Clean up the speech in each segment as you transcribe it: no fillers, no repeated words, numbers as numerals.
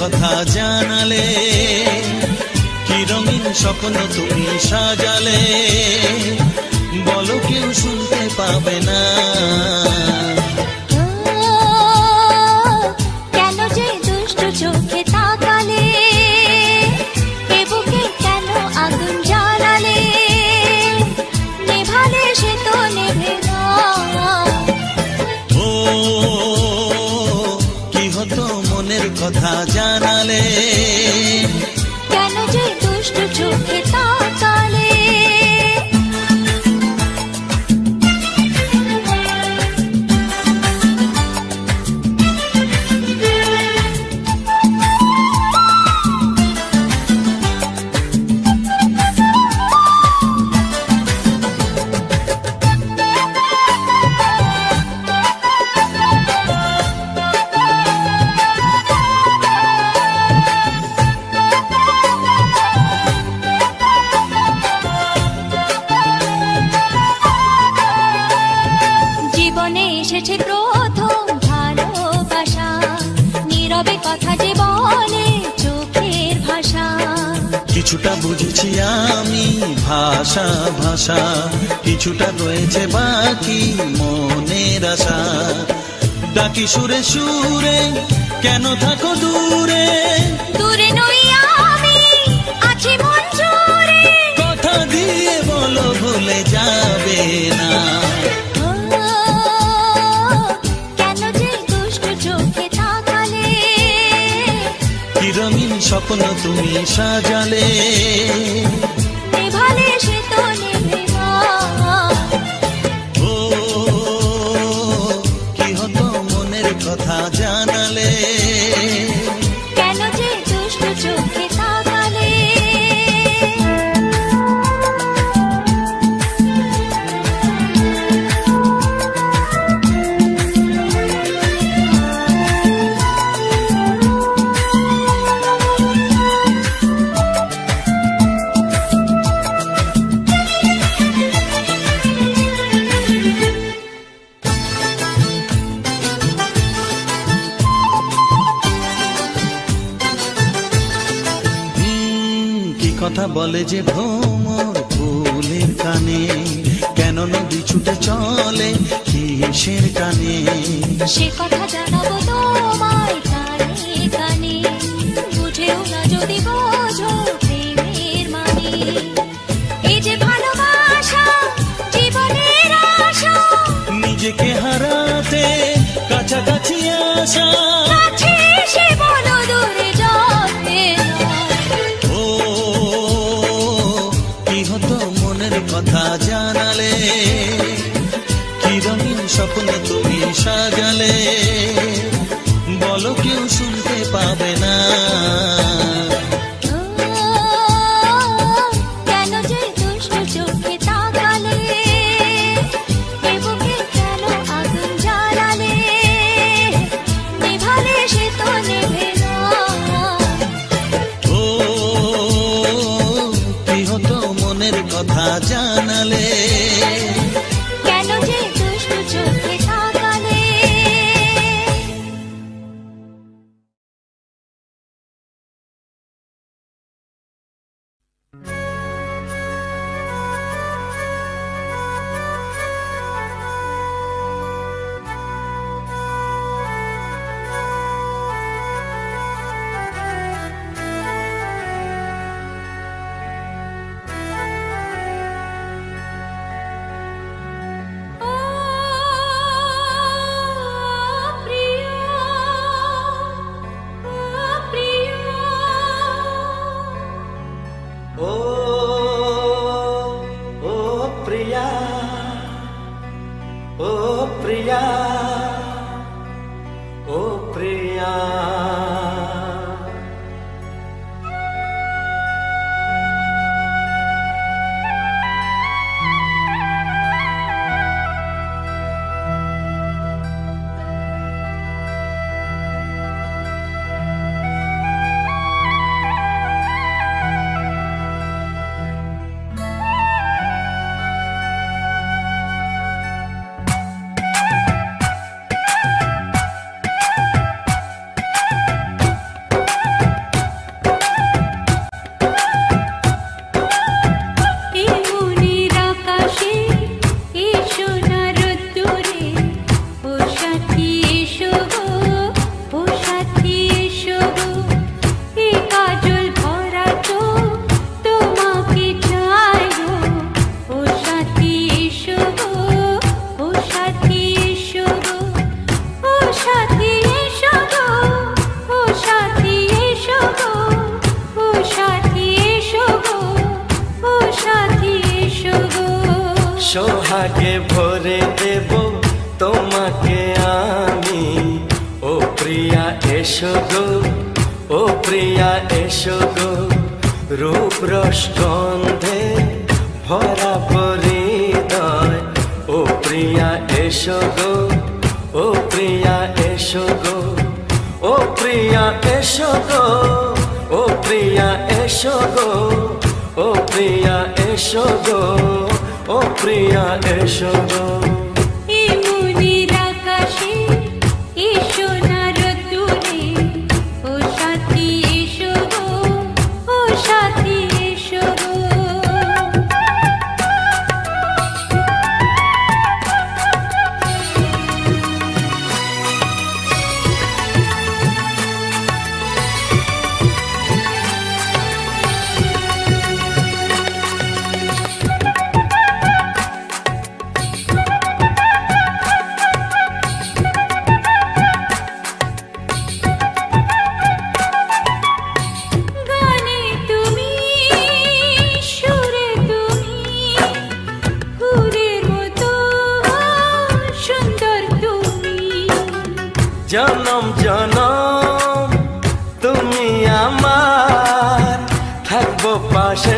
কথা জানালে, কি রঙিন স্বপ্ন তুমি সাজালে, বলো কেউ শুনতে পাবে না। কেন যে দুষ্টু চোখে তাকালে, এ বুকে কেন আগুন জ্বালালে, নেভালে সে তো নেভে না। ও কি হতো মনের কথা জানালে, কেন যে দুষ্টু চোখে তাকালে। এসেছে প্রথম ভালোবাসা, নীরবে কথা যে বলে চোখের ভাষা। কিছুটা বুঝেছি আমি ভাষা ভাষা, কিছুটা রয়েছে বাকি মনের আশা। ডাকি সুরে সুরে কেন থাকো দূরে, দূরে নই আমি আছি মন জুড়ে। কথা দিয়ে বলো ভুলে যাবে না। রঙিন স্বপ্ন তুমি সাজালে, নেভালে সে তো নেভে না। ও কি হতো মনের কথা জানালে, কেন যে দুষ্টু চোখে তাকালে। কথা বলে যে ভ্রমর ফুলের কানে, কেন নদী ছুটে চলে কিসের টানে। সে কথা জানাবো তোমায় কানে কানে, বুঝেও না যদি বোঝো প্রেমের মানে। এই যে ভালোবাসা জীবনের আশা, নিজেকে হারাতে কাছাকাছি আসা। কাছে এসে বলো দূরে যাবে না। কি হতো মনের কথা জানালে, কি রঙিন স্বপ্ন তুমি সাজালে, বলো কেউ শুনতে পাবে না। কেন যে দুষ্টু চোখে তাকালে, এ বুকে কেন আগুন জ্বালালে, নেভালে সে তো নেভে না। ও কি হতো মনের কথা জানালে, কেন যে দুষ্টু চোখে তাকালে। সোহাগে ভরে দেব তোমাকে আমি। ও প্রিয়া এসো গো, ও প্রিয়া এসো গো, রূপ রস গন্ধে ভরা হৃদয়। ও প্রিয়া এসো গো, ও প্রিয়া এসো গো, ও প্রিয়া এসো গো, ও প্রিয়া এসো গো, ও প্রিয়া এসো গো, ও প্রিয়া এসো গো। এই মনের আকাশে এসো না রোদ্দুরে, ও সাথী এসো গো, ও সাথী এসো গো। গানে তুমি, সুরে তুমি, ফুলের মতো সুন্দর তুমি। জনম জনম তুমি আমার, থাকবো পাশে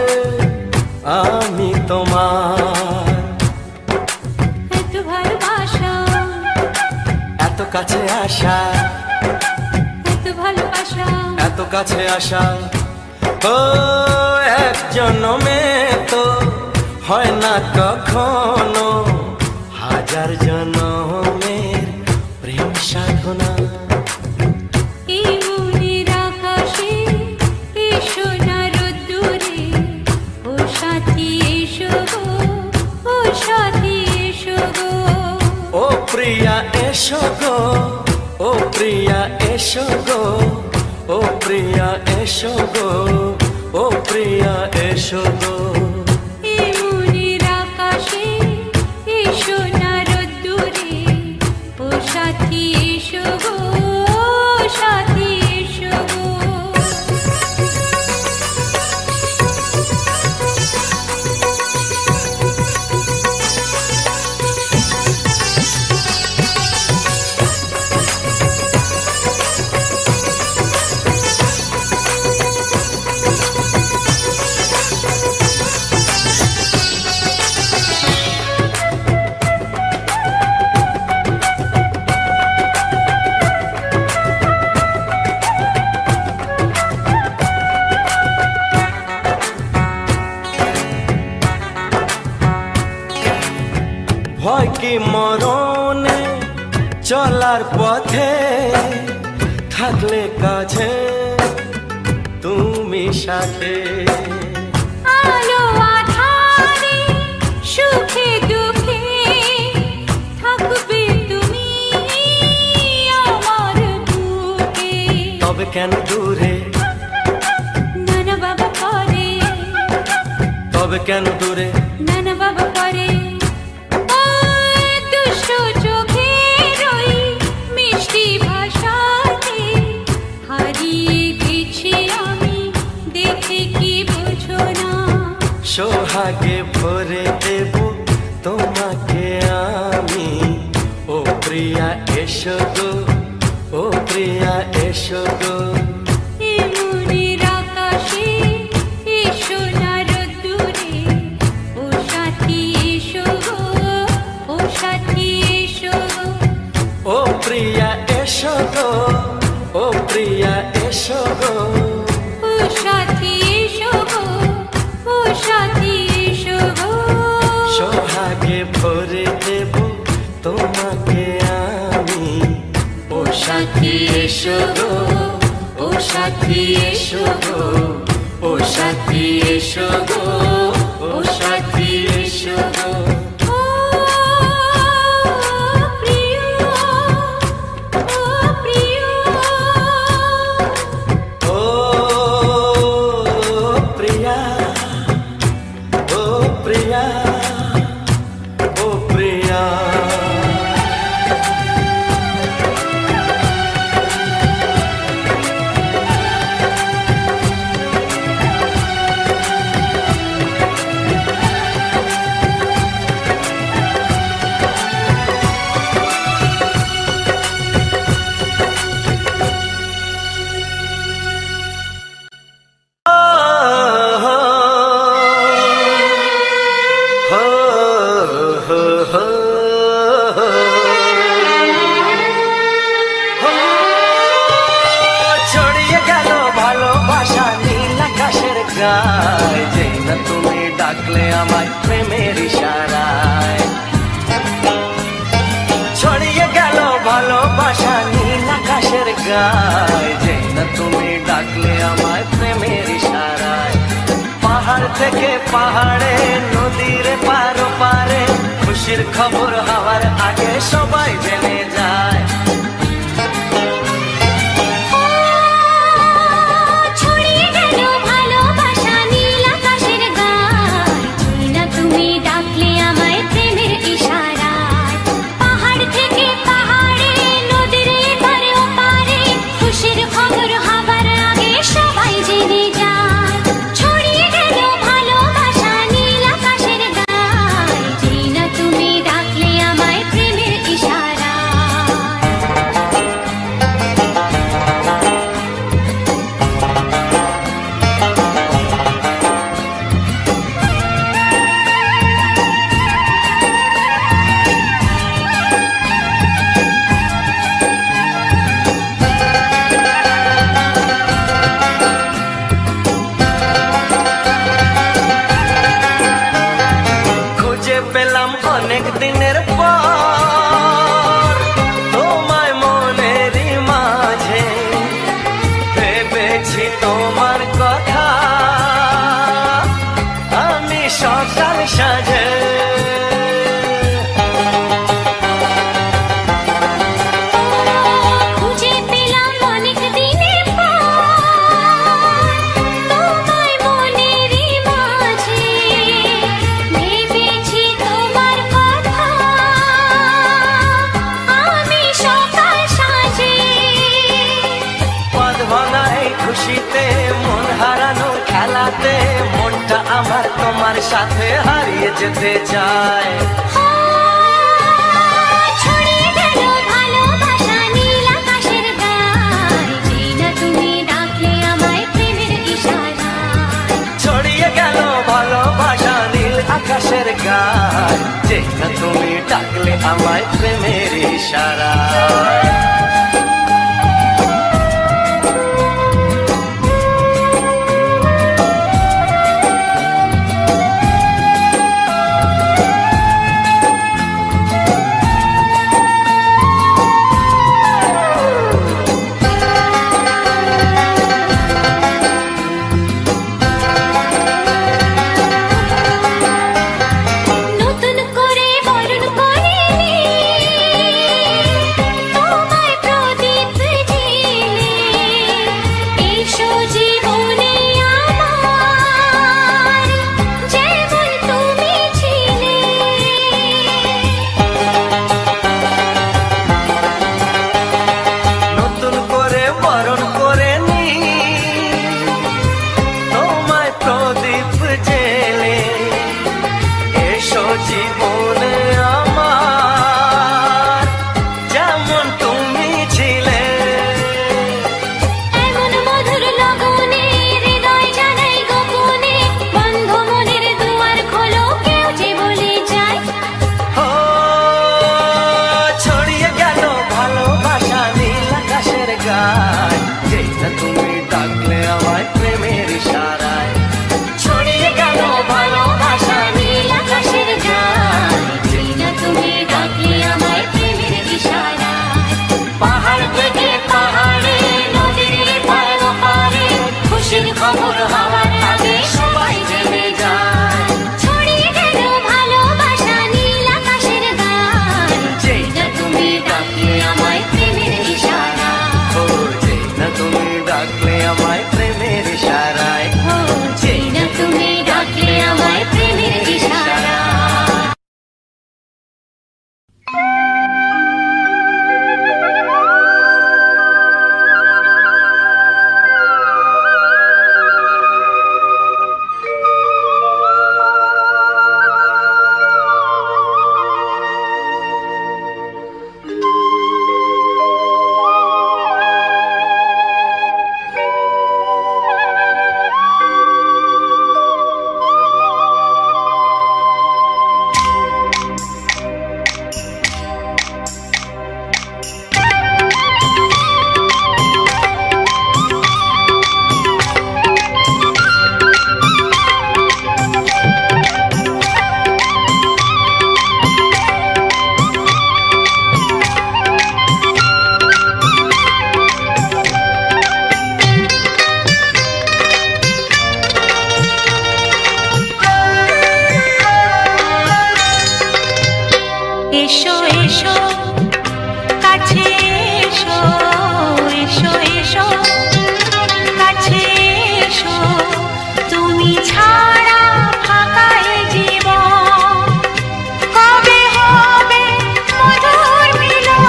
আমি তোমার। এত ভালোবাসা, এত কাছে আসা, এত ভালোবাসা, এত কাছে আসা, ও এক জন্মে তো হয় না কখনো, হাজার জন্মের প্রেম সাধনা। এই মনের আকাশে এসো না রোদ্দুরে, ও সাথী এসো গো, ও সাথী এসো গো। ও প্রিয়া এসো গো, ও প্রিয়া এসো গো, ও প্রিয়া এসো গো, ও প্রিয়া এসো গো। এই মনের আকাশে এসো না রোদ্দুরে, ও সাথী এসো গো, ও সাথী এসো গো। ভয় কি মরণে চলার পথে, থাকলে কাছে তুমি সাথে। আলো আঁধারে, সুখে দুঃখে, থাকবে তুমি আমার বুকে। তবে কেন দূরে, নানা বাবা করে, তবে কেন দূরে, নানা বাবা করে। ওই দুষ্ট চোখের ওই মিষ্টি ভাষাতে হারিয়ে গেছি আমি, দেখে কি বোঝো না। সোহাগে ভরে দেব তোমাকে আমি। ও প্রিয়া এসো গো, ও প্রিয়া এসো গো, এই মনের আকাশে এসো না রোদ্দুরে, ও সাথী এসো গো, ও সাথী এসো গো। ও প্রিয়া এসো গো, ও প্রিয়া এসো গো, ও সাথী এসো গো, ও সাথী এসো গো। সোহাগে ভরে দেব তোমাকে আমি। ও সাথী এসো গো, ও সাথী এসো গো, ও সাথী এসো গো, ও সাথী এসো গো। ও প্রিয়, ও প্রিয়, ও প্রিয়া, ও প্রিয়া, ও প্রিয়া। যায়, যেই না তুমি ডাকলে আমায় প্রেমের ইশারায়। ছড়িয়ে গেল ভালোবাসা নীল আকাশের গায়, যেই না তুমি ডাকলে আমায় প্রেমের ইশারায়। পাহাড় থেকে পাহাড়ে, নদীর পারো পারে, খুশির খবর হওয়ার আগে সবাই জেনে যায়। ছড়িয়ে গেল ভালোবাসা নীল আকাশের গায়, যেই না তুমি ডাকলে আমায় প্রেমের ইশারায়। পাহাড় থেকে পাহাড়ে, নদীর এপারে ওপারে, খুশির খবর হবার আগে সবাই জেনে যায়। ছড়িয়ে গেল ভালোবাসা নীল আকাশের গায়, যেই না তুমি ডাকলে আমায় প্রেমের ইশারায়। খুঁজে পেলাম অনেক দিনের পর তোমায় মনেরই মাঝে, ভেবেছি তোমার কথা আমি সকাল সাজে। খুঁজে পেলাম অনেক দিনের পর তোমায় মনেরই মাঝে, ভেবেছি তোমার কথা আমি সকাল সাজে। পদ ভাঙায় খুশিতে, মন হারানো খেলাতে, মনটা আমার তোমার সাথে হারিয়ে যেতে চায়। ছড়িয়ে গেল ভালোবাসা নীল আকাশের গায়, যেই না তুমি ডাকলে আমায় প্রেমের ইশারায়। ছড়িয়ে গেল ভালোবাসা নীল আকাশের গায়, যেই না তুমি ডাকলে আমায় প্রেমের ইশারায়। নতুন করে বরণ করিনি তোমায় ছাড়া ফাঁকা এ জীবন, কবে হবে মধুর মিলন,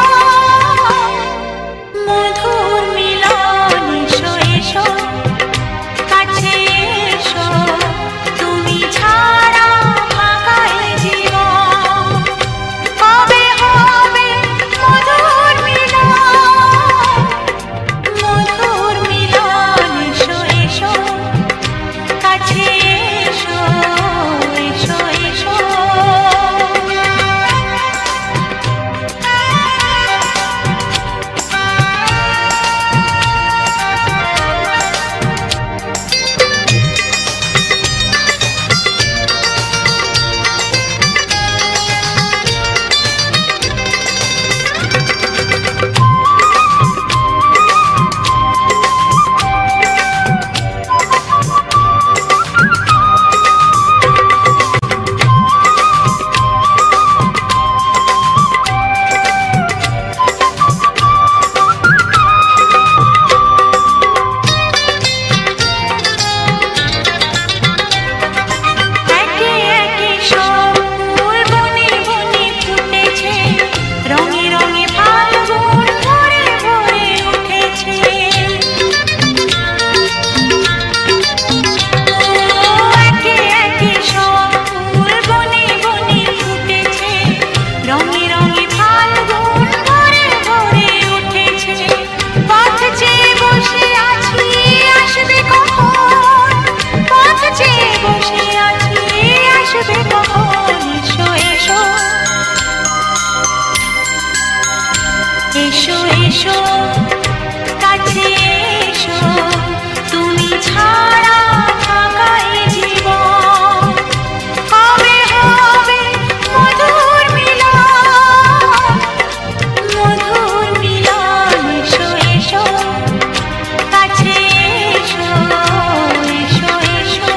মধুর মিলন। এসো এসো কাছে এসো, তুমি ছাড়া ফাঁকা এ জীবন, কবে হবে মধুর মিলন, মধুর মিলন। এসো এসো কাছে এসো, এসো এসো। একে একে সব ফুল বনে বনে ফুটেছে, রঙে রঙে ফাল্গুন ভরে ভরে উঠেছে। একে একে সব ফুল বনে বনে ফুটেছে, রঙে রঙে ফাল্গুন ভরে ভরে উঠেছে। পথ চেয়ে বসে আছি আসবে কখন, পথ চেয়ে বসে আছি আসবে কখন। এসো এসো, এসো এসো কাছে এসো, তুমি ছাড়া ফাঁকা এ জীবন, কবে হবে মধুর মিলন, মধুর মিলন। এসো এসো কাছে এসো, এসো এসো।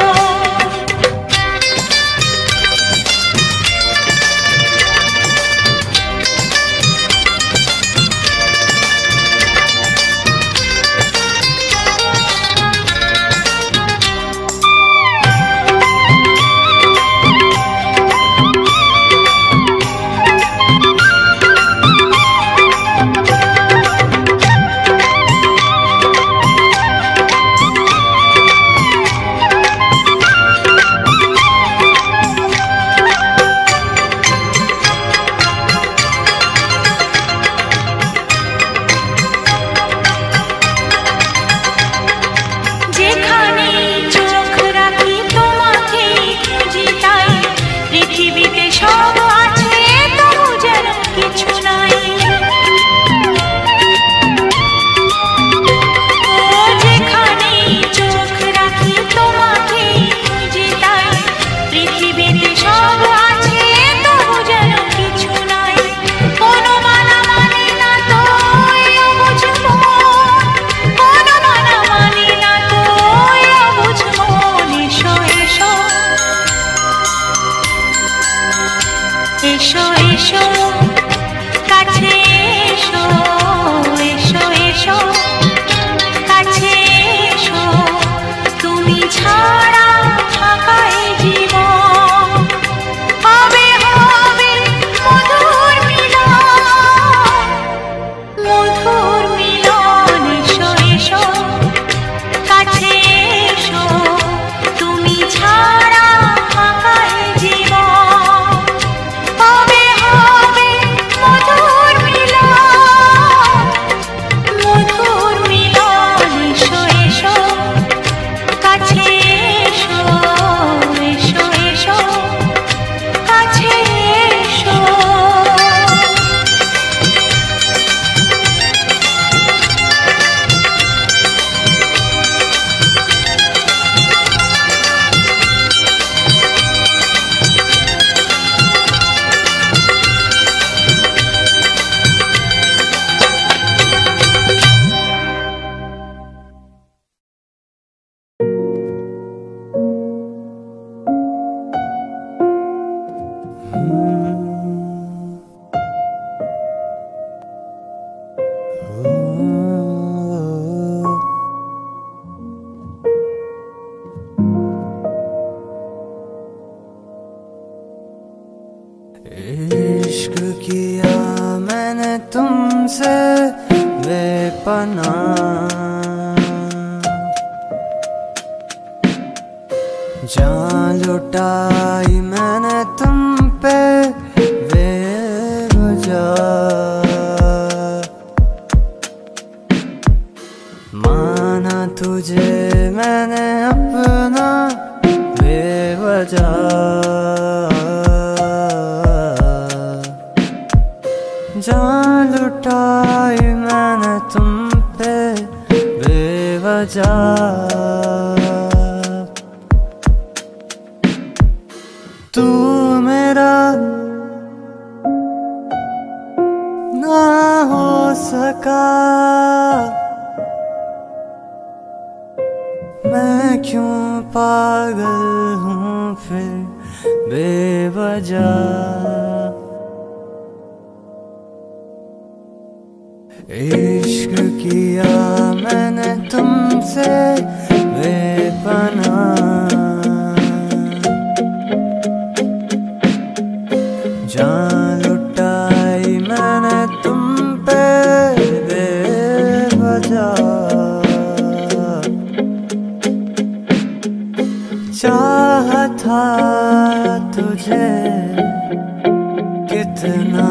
যেখানে চোখ রাখি তোমাকে খুঁজি তাই, পৃথিবীতে সব আছে তবু যেন কিছু নাই। ও যেখানে চোখ রাখি তোমাকে খুঁজি তাই, পৃথিবীতে সব আছে তবু যেন কিছু নাই। কোনো মানা মানে না তো এ অবুঝ মন, কোনো মানা মানে না তো এ অবুঝ মন। এসো এসো, এসো এসো কাছে এসো, এসো এসো কাছে এসো, তুমি ছাড়া ফাঁকা এ জীবন, কবে হবে মধুর মিলন, মধুর মিলন। এসো এসো কাছে এসো, তুমি ছাড়া ফাঁকা এ জীবন, কবে হবে बेपना जान लुटाई मैंने तुम पे बेवजह, माना तुझे मैंने अपना बेवजह, जान लुटाई मैंने तुम पे बेवजह। तू मेरा ना हो सका, मैं क्यों पागल हूँ फिर बेवजह। इश्क किया मैंने तुमसे बेपनाह, जान लुटाई मैंने तुम पे बेवजह, चाहा था तुझे कितना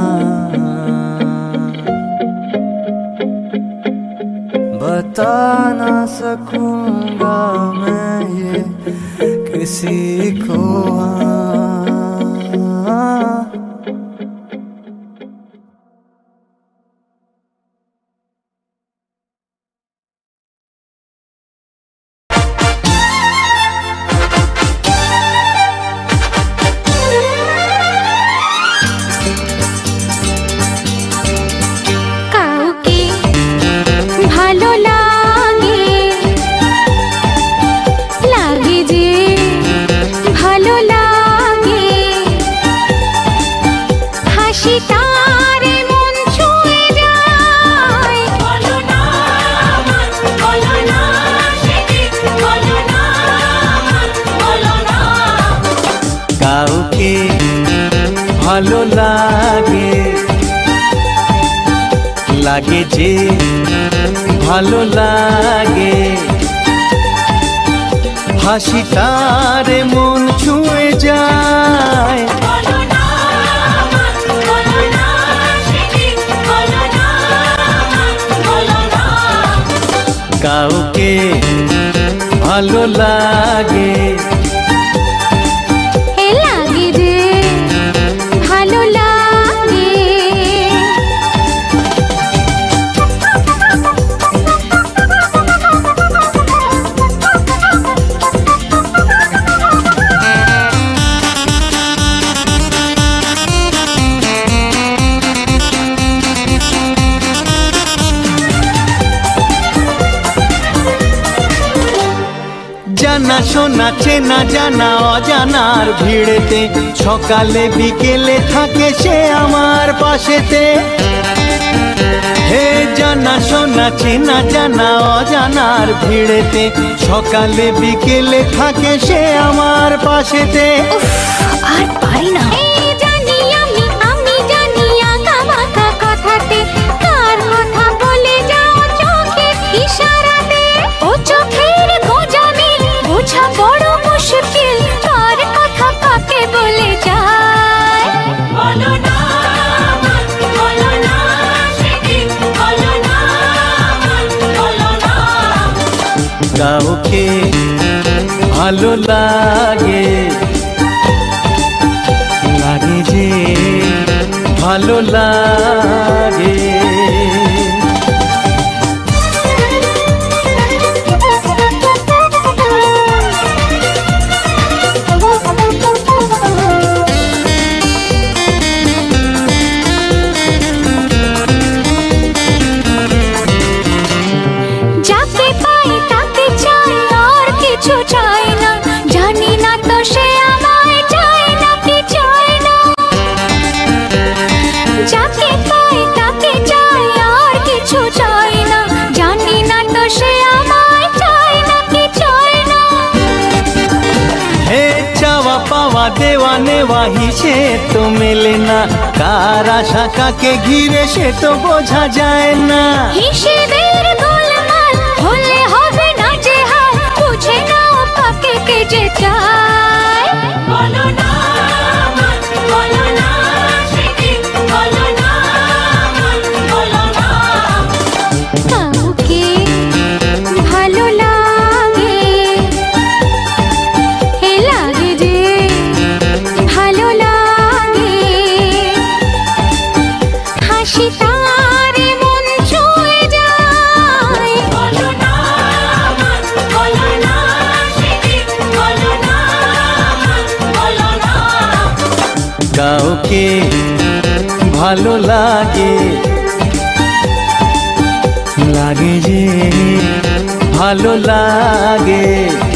बता ना सकूंगा मैं ये किसी को। ভালো লাগে লাগে যে ভালো লাগে, হাসি তার মন ছুঁয়ে যায়। কাউকে ভালো লাগে জানা শোনা চেনা জানা অজানার ভিড়েতে, সকালে বিকেলে থাকে সে আমার পাশেতে। হে জানা শোনা চেনা জানা অজানার ভিড়েতে, সকালে বিকেলে থাকে সে আমার পাশেতে। আর পারি না। বড় মুশকিল তার কথা কাকে বলে যায়। বলো না বলো না সেদিন বলো না বলো না। কাউকে ভালো লাগে লাগে যে ভালো লাগে। জানি না তো সে আমায় চায় না কি চায় না, যাকে পাই তাকে চায়। দেওয়া নেওয়া হিসেব তো মেলে না, কার আশা কাকে ঘিরে সে তো বোঝা যায় না। হিসেবের গোলমাল হলে হবে না যে হাল, বুঝে নাও কাকে কে যে চায়। বলো না মন, বলো না স্মৃতি, বলো না মন, বলো না। কাউকে ভালো লাগে, হে লাগে যে ভালো লাগে, হাসি তারে মন ছুঁয়ে যায়। বলো না মন, বলো না স্মৃতি, বলো না মন, বলো না। কাউকে ভালো লাগে, লাগে যে ভালো লাগে।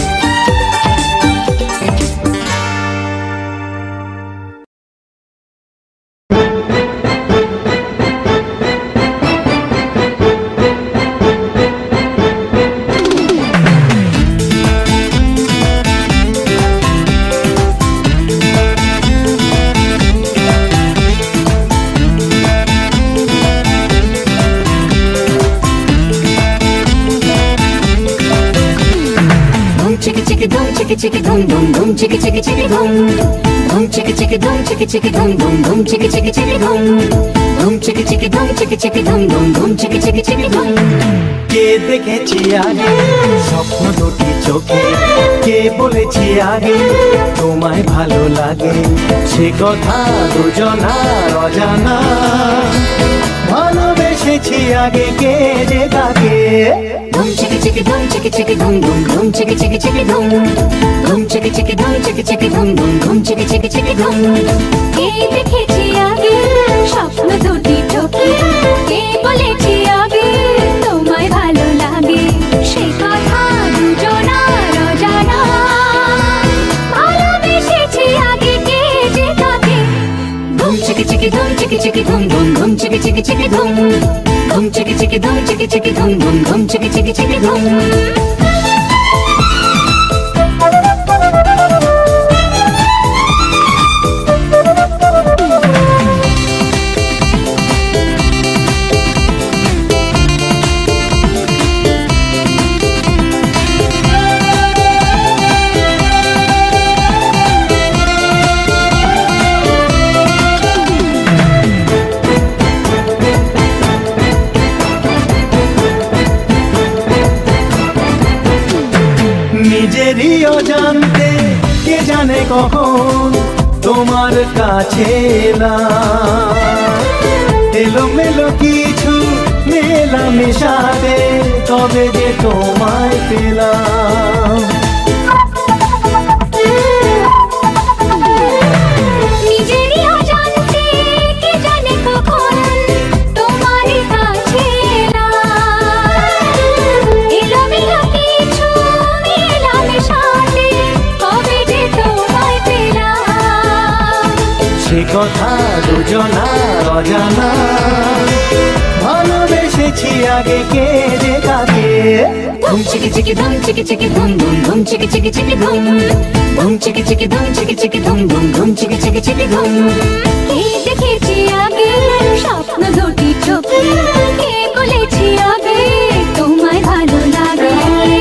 Chicka boom boom boom chicka chicka chicka boom boom chicka chicka boom chicka chicka boom boom boom chicka chicka chicka boom boom chicka chicka boom chicka chicka boom boom boom chicka chicka chicka boom। কে দেখেছি আগে স্বপ্ন দুটি চোখে, কে বলেছি আগে তোমায় ভালো লাগে, সে কথা দুজনার অজানা। ভালোবেসেছি আগে কে যে তাকে। Boom chicka chicka boom chicka chicka boom boom boom chicka chicka chicka boom boom chicka chicka boom chicka chicka boom boom boom chicka chicka chicka boom। কে দেখেছি আগে স্বপ্ন দুটি চোখে, কে বলেছি আগে তোমায় ভালো লাগে, সে কথা দুজনার অজানা। ভালোবেসেছি আগে কে যে তাকে। Boom chicka chicka boom chicka chicka boom boom boom chicka chicka chicka boom boom chicka chicka boom chicka chicka boom boom boom chicka chicka chicka boom। নিজেরই অজান্তে কে জানে কখন তোমার কাছে এলাম, এলোমেলো কিছু মেলামেশাতে তবে যে তোমায় পেলাম। নিজেরই অজান্তে কে জানে কখন তোমার কাছে এলাম, এলোমেলো কিছু মেলামেশাতে কবে যে তোমায় পেলাম। সে কথা দুজনার অজানা। ভালোবেসেছি আগে কে যে কাকে। Boom chicka chicka boom chicka chicka boom boom boom chicka chicka chicka boom boom chicka chicka boom chicka chicka boom boom boom chicka chicka chicka boom। কে দেখেছি আগে স্বপ্ন দুটি চোখে, কে বলেছি আগে তোমায় ভালো লাগে।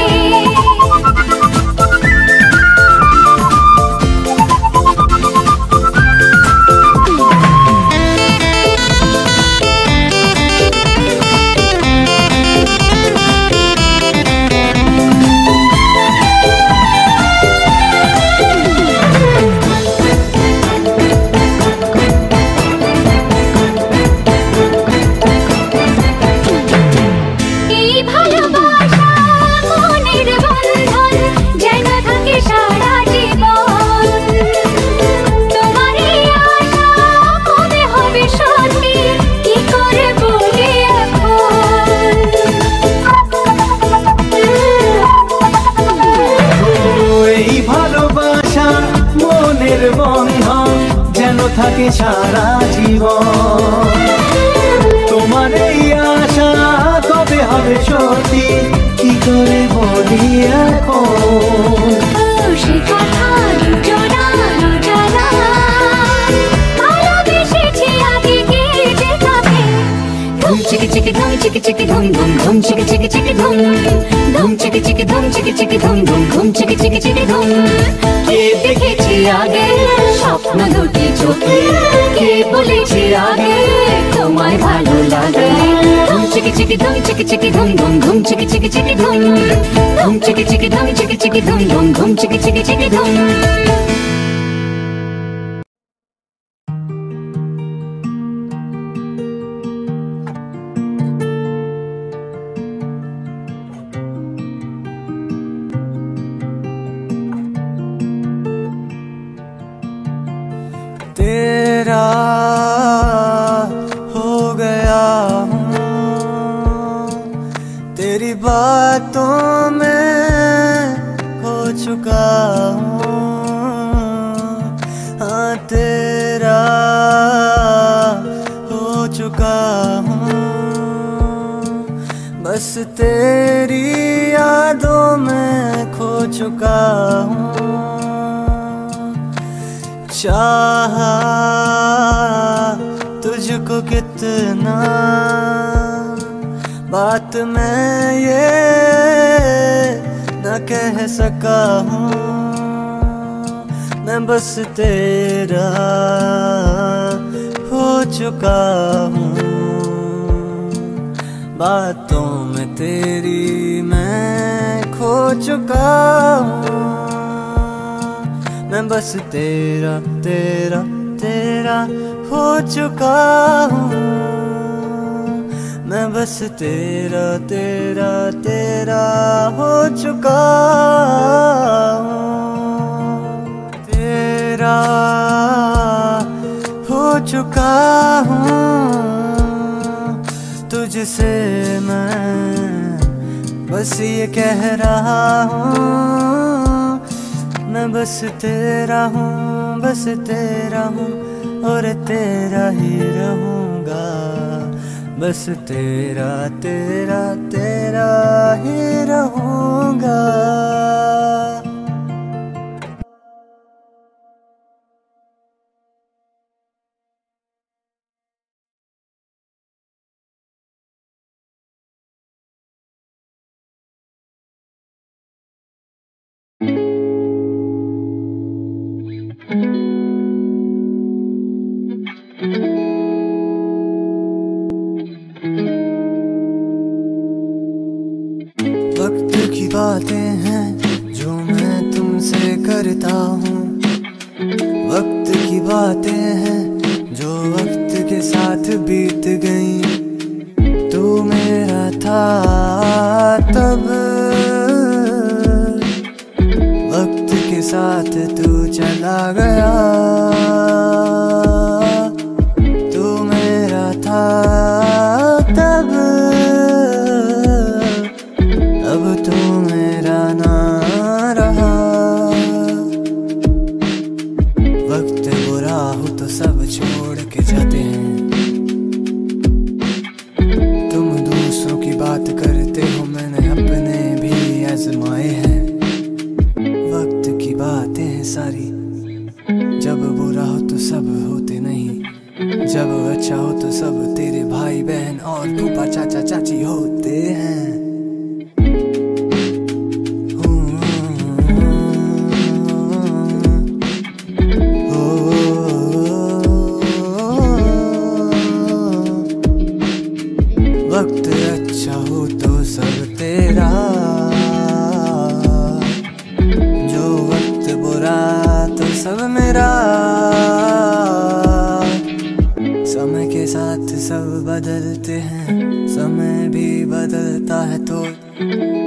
থাকে সারা জীবন। তোমার এই আশা কবে হবে সত্যি, কি করে বলি এখন। সে কথা দুজনার धूम धूम धूम चिकी चिकी चिकी धूम धूम चिकी चिकी धूम चिकी चिकी धूम धूम धूम चिकी चिकी चिकी धूम কে দেখেছি আগে স্বপ্ন দুটি চোখে কে বলেছি আগে তোমায় ভালো লাগে ধুম চিকি চিকি ধুম চিকি চিকি ধুম ধুম ধুম চিকি চিকি চিকি ধুম ধুম চিকি চিকি ধুম চিকি চিকি ধুম ধুম ধুম চিকি চিকি চিকি ধুম तेरा हो गया हूँ, तेरी बातों में खो चुका हूँ। हाँ तेरा हो चुका हूँ, बस तेरी यादों में खो चुका हूँ। चाहा तुझको कितना बात मैं ये न कह सका हूँ, मैं बस तेरा हो चुका हूँ। बातों में तेरी मैं खो चुका हूँ, मैं बस तेरा तेरा तेरा हो चुका हूँ। मैं बस तेरा तेरा तेरा हो चुका हूँ। तेरा हो चुका हूँ, तुझसे मैं बस ये कह रहा हूँ, मैं बस तेरा हूँ, बस तेरा हूँ और तेरा ही रहूँगा। बस तेरा तेरा तेरा ही रहूँगा। वक्त की बातें हैं जो मैं तुमसे करता हूँ, वक्त की बातें हैं जो वक्त के साथ बीत गई। तू मेरा था तब, वक्त के साथ तू चला गया। तू मेरा था तब, अब तू मेरा ना रहा। वक्त बुरा हो तो सब छोड़ के जाते हैं, तुम दूसरों की बात करते हो, मैंने अपने भी आजमाए हैं। वक्त की बातें हैं सारी, जब बुरा हो तो सब होते नहीं, जब अच्छा हो तो सब तेरे भाई बहन और फूफा चाचा चाची होते हैं। वक्त अच्छा हो तो सब तेरा, जो वक्त बुरा तो सब मेरा। समय के साथ सब बदलते हैं, समय भी बदलता है तो